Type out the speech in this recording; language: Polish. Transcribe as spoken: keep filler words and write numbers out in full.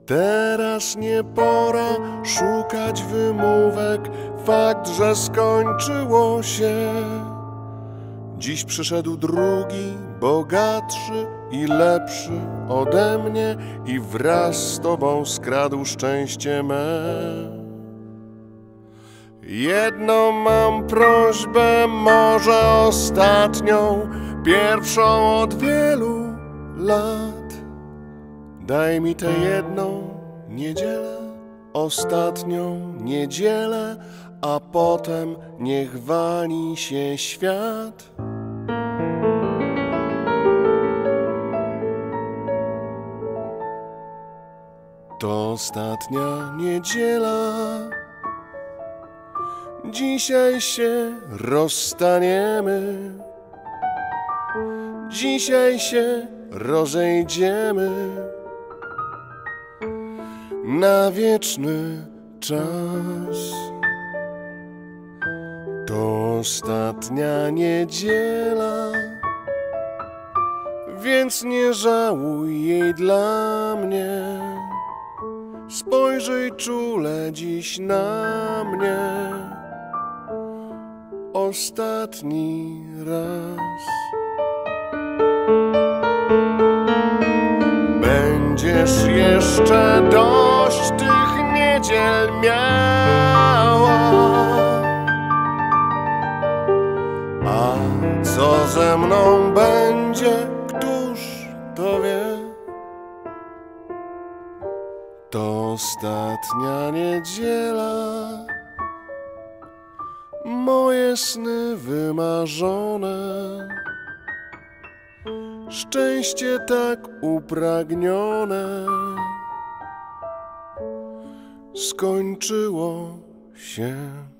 Teraz nie pora szukać wymówek, fakt, że skończyło się. Dziś przyszedł drugi, bogatszy i lepszy ode mnie i wraz z tobą skradł szczęście me. Jedną mam prośbę, może ostatnią, pierwszą od wielu lat. Daj mi tę jedną niedzielę, ostatnią niedzielę, a potem niech wali się świat. To ostatnia niedziela, dzisiaj się rozstaniemy, dzisiaj się rozejdziemy na wieczny czas. To ostatnia niedziela, więc nie żałuj jej dla mnie. Spojrzyj czule dziś na mnie ostatni raz. Będziesz jeszcze dość tych niedziel miała, a co ze mną będzie, któż to wie? To ostatnia niedziela, moje sny wymarzone, szczęście tak upragnione skończyło się.